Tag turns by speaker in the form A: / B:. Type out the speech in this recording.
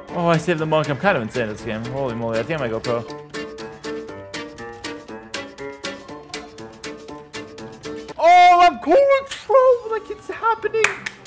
A: Oh, I saved the monk. I'm kind of insane in this game. Holy moly. I think I might go pro. Oh, I'm going pro. Like, it's happening.